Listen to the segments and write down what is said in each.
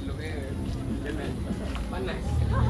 Panas.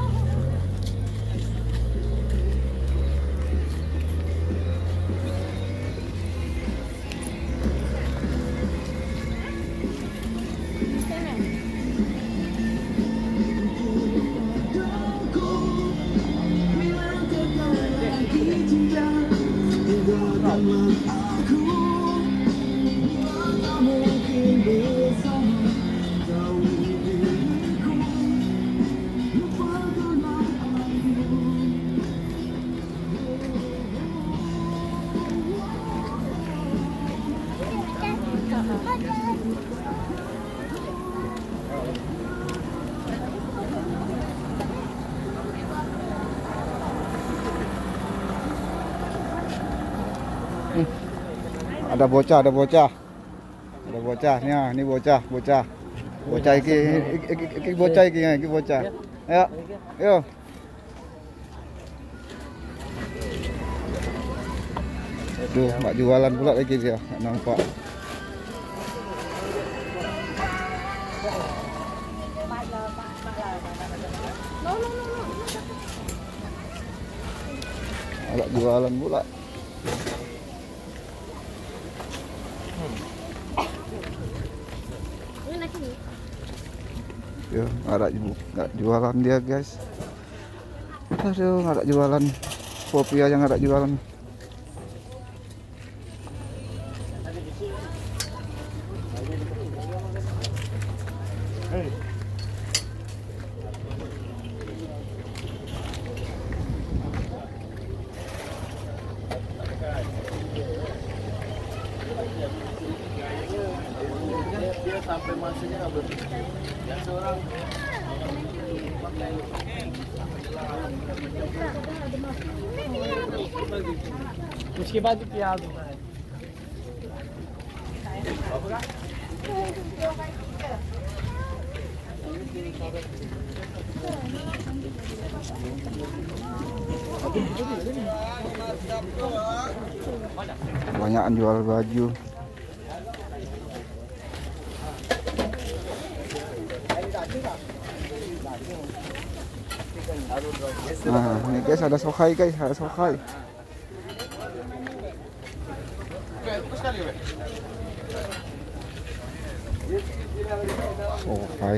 Ada bocah, ada bocah. Ada bocah ni, ni bocah, bocah. Bocah iki bocah iki bocah. Ayo. Ayo. Aduh, mak jualan pula lagi dia. Tak nampak. Agak jualan pula. Ya, nggak ada jualan dia guys. Aduh, nggak ada jualan. Kopi aja nggak ada jualan. Sampai masanya yang seorang उसके बाद प्याज होता है Banyakan jual baju. Nah, ini guys ada sokai guys, ada sokai. Sokai.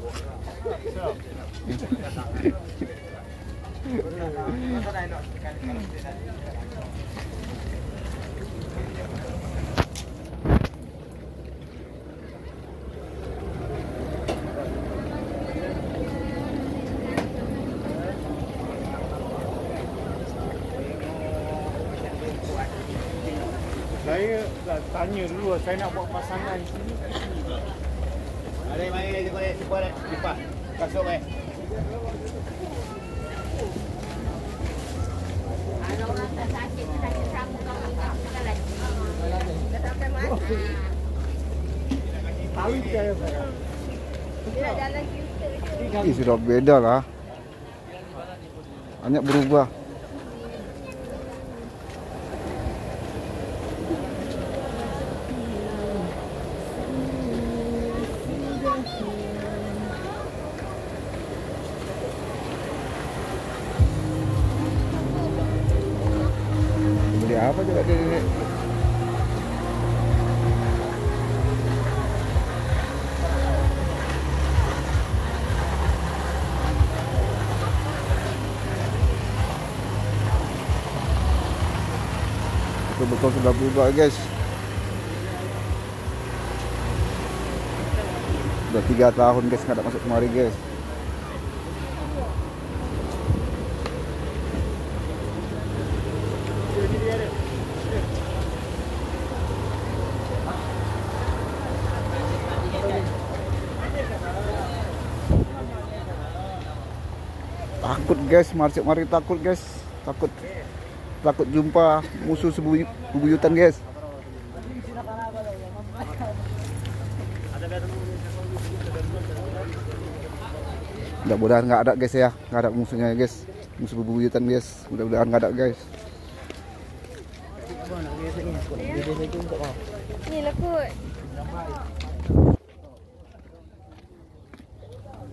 Saya tanya dulu, saya nak buat pasangan sini. Ada mai boleh sebuah lipat. Kasut mai. Kalau orang tak sakit rambut kalau tak lagi. Dah sampai mana? Tahu saya. Dia jalan kita. Ih, sudah beda lah. Banyak berubah. Beli apa juga dia? Betul-betul sudah berubah guys. Sudah 3 tahun guys nggak ada masuk kemari guys. Takut guys, mari takut guys, takut jumpa musuh bebuyutan guys. Mudah-mudahan nggak ada guys ya, nggak ada musuhnya guys, musuh bebuyutan guys. Mudah-mudahan nggak ada guys. Ni lah kot.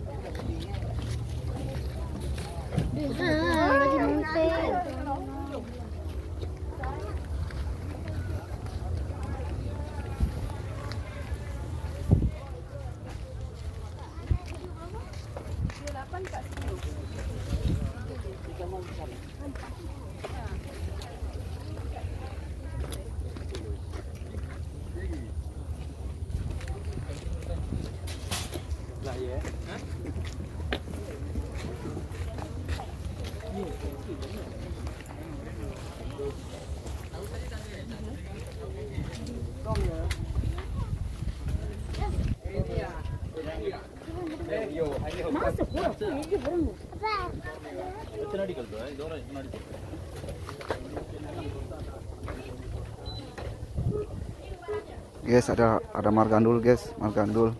Guys, ada margandul guys, margandul.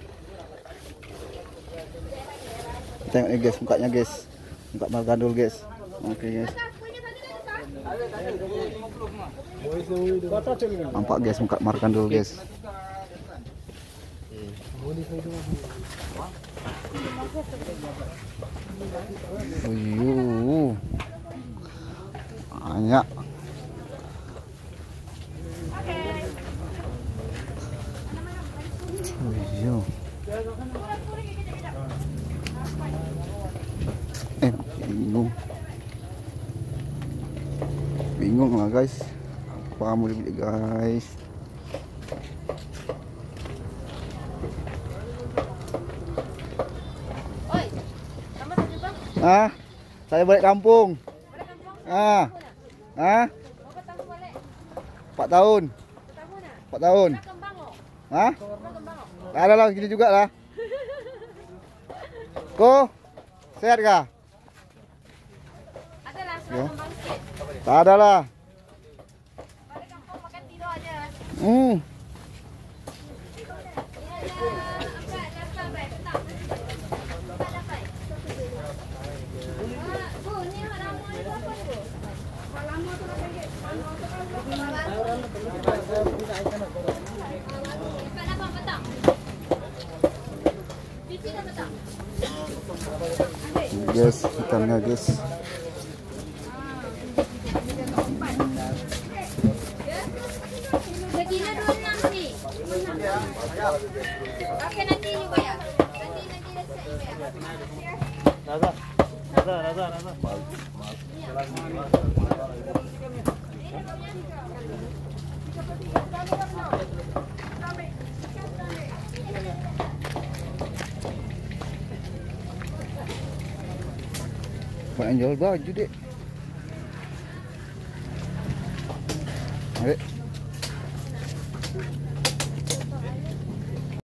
Tengok nih guys, mukanya guys, muka margandul guys. Oke guys. Nampak guys muka margandul guys. Banyak. Bingung lah guys, apa mau dibeli guys. Oi, nama siapa bang? Saya balik kampung. Balik kampung? Berapa tahun balik? 4 tahun. 4 tahun. Berapa kembang lo? Hah? Berapa kembang lo? Ada lah, gini juga lah. Ko, sehat kah? Ada lah, Ya. kembang sikit. Tak ada lah. Balik kampung makan tidur aja. Guys, ikannya guys. Gajinya 26 nih. Oke, nanti ini bayar. Nanti bayar. Raza. Banyak jual baju dek. Adik.